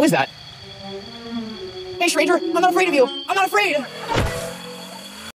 is that? Hey, stranger, I'm not afraid of you. I'm not afraid.